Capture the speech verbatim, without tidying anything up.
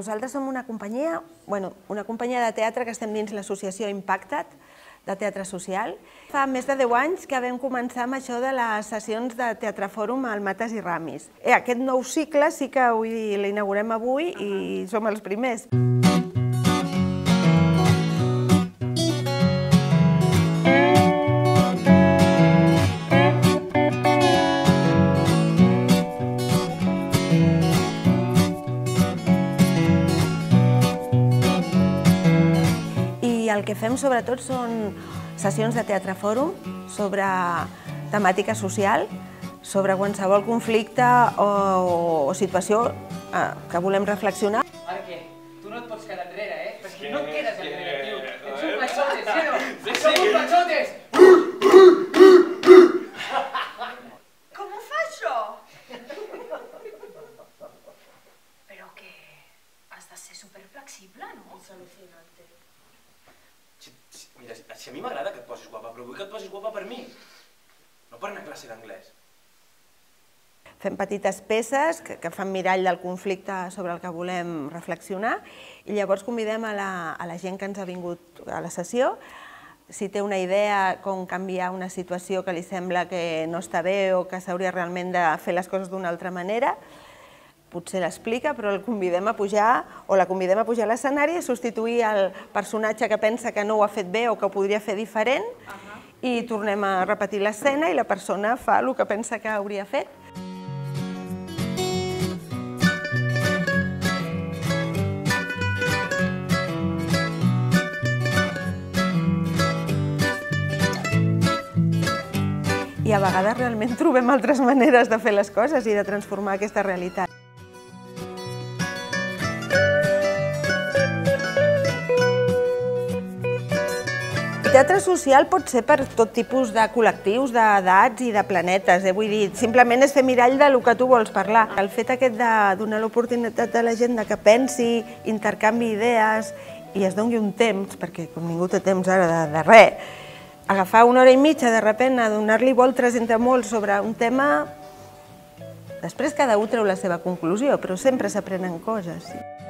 Nosaltres som una companyia, bueno, una companyia de teatre que estem dins l'associació Impactat, de teatre social. Fa més de deu anys que vam començar amb això de les sessions de Teatre Fòrum al Mates i Ramis. Aquest nou cicle sí que l'inaugurem avui i som els primers. El que fem sobretot són sessions de teatre fòrum sobre temàtica social, sobre qualsevol conflicte o situació que volem reflexionar. Perquè tu no et pots quedar enrere, eh? Perquè no et quedes enrere, tio. Ets un pachotes, sí o no? Som un pachotes! Com ho fa això? Però que has de ser superflexible, no? És al·lucinante. Mira, si a mi m'agrada que et posis guapa, però vull que et posis guapa per mi, no per anar a classe d'anglès. Fem petites peces que fan mirall del conflicte sobre el que volem reflexionar i llavors convidem a la gent que ens ha vingut a la sessió, si té una idea com canviar una situació que li sembla que no està bé o que s'hauria realment de fer les coses d'una altra manera, potser l'explica, però el convidem a pujar o la convidem a pujar a l'escenari i substituir el personatge que pensa que no ho ha fet bé o que ho podria fer diferent i tornem a repetir l'escena i la persona fa el que pensa que hauria fet. I a vegades realment trobem altres maneres de fer les coses i de transformar aquesta realitat. El teatre social pot ser per tot tipus de col·lectius, d'edats i de planetes. Vull dir, simplement és fer mirall del que tu vols parlar. El fet aquest de donar l'oportunitat a la gent que pensi, intercanvi idees i es doni un temps, perquè com ningú té temps ara de res, agafar una hora i mitja de repent a donar-li voltes entre molts sobre un tema, després cada un treu la seva conclusió, però sempre s'aprenen coses.